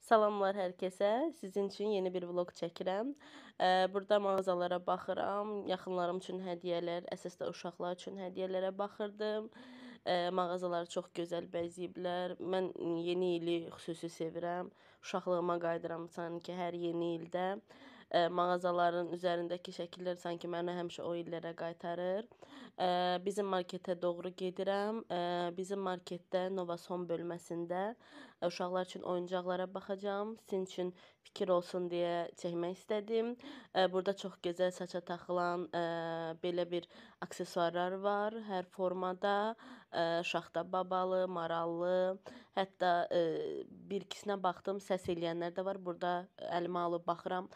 Salamlar hər kəsə. Sizin üçün yeni bir vloq çəkirəm. Burada mağazalara baxıram, yaxınlarım üçün hədiyyələr, əsasda uşaqlar üçün hədiyyələrə baxırdım. Mağazaları çox gözəl bəzəyiblər. Mən yeni ili xüsusi sevirəm. Uşaqlığıma qayıdıram sanki hər yeni ildə. Mağazaların üzərindəki şəkillər sanki məni həmişə o illərə qaytarır. Bizim marketə doğru gedirəm. Bizim marketdə Novason bölməsində uşaqlar üçün oyuncaqlara baxacağam. Sizin üçün fikir olsun deyə çəkmək istədim. Burada çox gözəl saça taxılan belə bir aksesuarlar var. Hər formada şaxta babalı, marallı, hətta bir-ikisinə baxdım, səs eləyənlər də var. Burada əlimə alıb baxıram.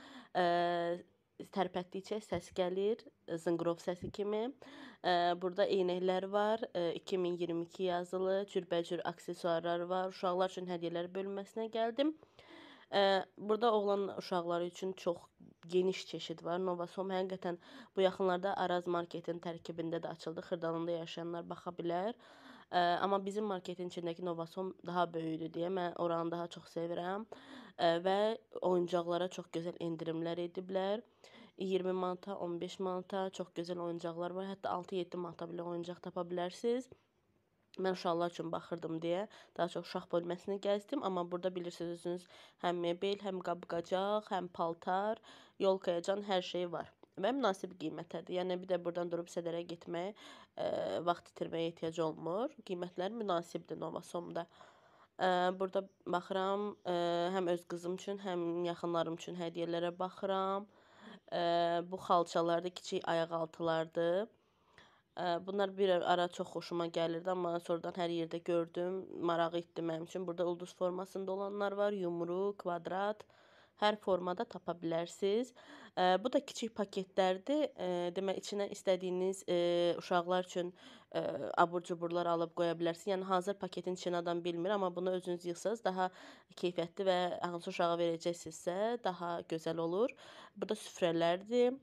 Tərpətdikcə səs gəlir, zınqrov səsi kimi. Burada eynəklər var, 2022 yazılı, cürbəcür aksesuarlar var. Uşaqlar üçün hədiyyələr bölməsinə gəldim. Burada oğlan uşaqları üçün çox geniş çeşid var. Novason həqiqətən bu yaxınlarda Araz marketin tərkibində də açıldı. Xırdalında yaşayanlar baxa bilər. Amma bizim marketin içindəki Novason daha böyükdür deyə mən oranı daha çox sevirəm. Və oyuncaqlara çox gözəl endirimlər ediblər. 20 manata, 15 manata çox gözəl oyuncaqlar var. Hətta 6-7 manata belə oyuncaq tapa bilərsiniz. Mən uşaqlar üçün baxırdım deyə daha çox uşaq bölməsini gəzdim. Amma burada bilirsiniz özünüz həm mebel, həm qab-qacaq, həm paltar, yolkayacan hər şey var. Və münasib qiymətədir. Yəni bir də buradan durub sədərə getməyə, vaxt itirməyə ehtiyac olmur. Qiymətlər münasibdir Novasonda. Burada baxıram, həm öz qızım üçün, həm yaxınlarım üçün hədiyyələrə baxıram. Bu xalçalardır, kiçik ayaqaltılardır. Bunlar bir ara çox xoşuma gəlirdi, amma sonradan hər yerdə gördüm, marağı etdi mənim üçün. Burada ulduz formasında olanlar var, yumru, kvadrat, hər formada tapa bilərsiniz. Bu da kiçik paketlərdir. Demək, içinə istədiyiniz uşaqlar üçün abur-cuburlar alıb qoya bilərsiniz. Yəni hazır paketin içinə adam bilmir, amma bunu özünüz yığsanız daha keyfiyyətli və hansı uşağa verəcəksinizsə daha gözəl olur. Burada süfrələrdir.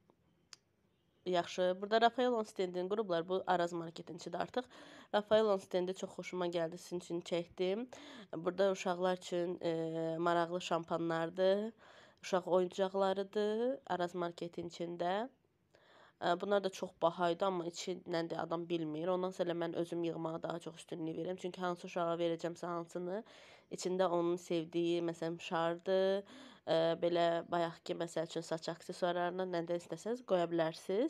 Yaxşı. Burada Rafaelon stendini qurublar. Bu Araz marketin içidir artıq. Rafaelon stendi çox xoşuma gəldi. Sizin üçün çəkdim. Burada uşaqlar üçün maraqlı şampanlardır. Uşaq oyuncaqlarıdır. Araz marketin içində. Bunlar da çox bahaydı, amma içindən də adam bilmir. Ondan sonra mən özüm yığmağa daha çox üstünlük verirəm. Çünki hansı uşağa verəcəmsə hansını, içində onun sevdiyi, məsələn, şardır, belə bayaqki, məsəl üçün, saç aksesuarlarından nədən istəsəniz qoya bilərsiniz.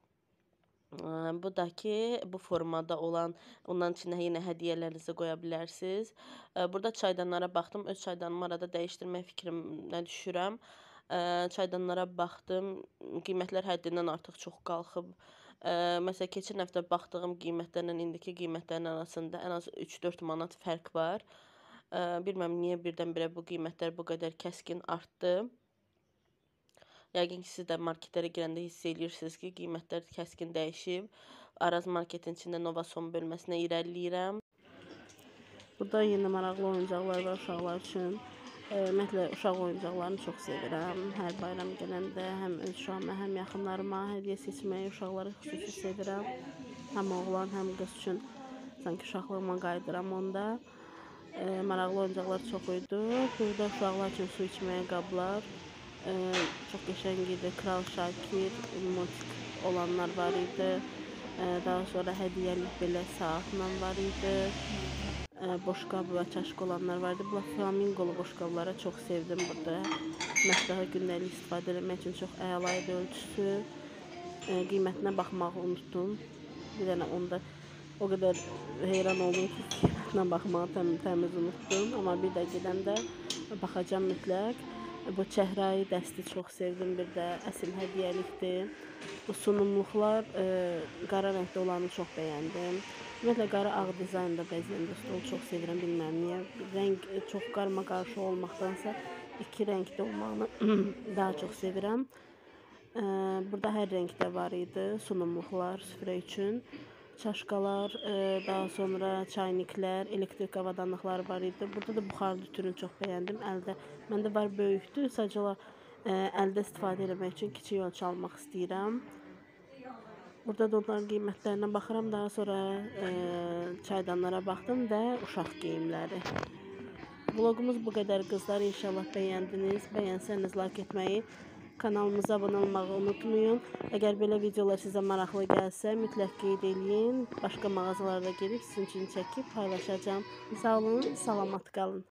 Bu da ki, bu formada olan, ondan içində yenə hədiyyələrinizi qoya bilərsiniz. Burada çaydanlara baxdım. Öz çaydanımı arada dəyişdirmək fikrimə düşürəm. Çaydanlara baxdım. Qiymətlər həddindən artıq çox qalxıb. Məsələn, keçən həftə baxdığım qiymətlərlə indiki qiymətlərin arasında ən az 3-4 manat fərq var. Bilməm niyə birdən-birə bu qiymətlər bu qədər kəskin artdı. Yəqin ki, siz də marketlərə girəndə hiss edirsiniz ki, qiymətlər kəskin dəyişib. Araz marketin içində Novason bölməsinə irəliləyirəm. Burada yenə maraqlı oyuncaqlar var uşaqlar üçün. Ümumiyyətlə, uşaq oyuncaqlarını çox sevirəm. Hər bayram gələndə həm öz uşağıma, həm yaxınlarıma hədiyyə seçməyi uşaqları xüsusi sevirəm. Həm oğlan, həm qız üçün sanki uşaqlığıma qayıdıram onda. Maraqlı oyuncaqlar çox idi. Burada uşaqlar üçün su içməyə qablar. Çox qəşəng idi. Kral Şakir, motik olanlar var idi. Daha sonra hədiyyəlik belə saatla var idi. Boşqab və çaşq olanlar var idi. Bu flamingolu boşqablara çox sevdim burada. Məsləha gündəlik istifadə etmək üçün çox əla idi ölçüsü. Qiymətinə baxmağı unutdum. Bir dənə onda o qədər heyran oldum ki, qiymətinə baxmağı təmiz unutdum. Amma bir də gedəndə baxacam mütləq. Bu çəhrayı dəsti çox sevdim. Bir də əsl hədiyyəlikdir. Bu sunumluqlar qara rəngdə olanı çox bəyəndim. Ümumiyyətlə, qara ağ dizaynda bəzəyəndə stol çox sevirəm, bilməm niyə. Rəng çox qarma-qarşı olmaqdansa iki rəngdə olmağını daha çox sevirəm. Burada hər rəngdə var idi sunumluqlar süfrə üçün. Çaşqalar, daha sonra çayniklər, elektrik avadanlıqları var idi. Burada da buxarlı türünü çox bəyəndim. Məndə var böyükdür, sadəcə əldə istifadə etmək üçün kiçik ölçü almaq istəyirəm. Burada da onların qiymətlərinə baxıram. Daha sonra çaydanlara baxdım və uşaq geyimləri. Vlogumuz bu qədər qızlar. İnşallah bəyəndiniz. Bəyənsəniz like etməyi, kanalımıza abunə olmağı unutmayın. Əgər belə videolar sizə maraqlı gəlsə, mütləq qeyd eləyin. Başqa mağazalarda gedib sizin üçün çəkib paylaşacağım. Sağ olun, salamat qalın.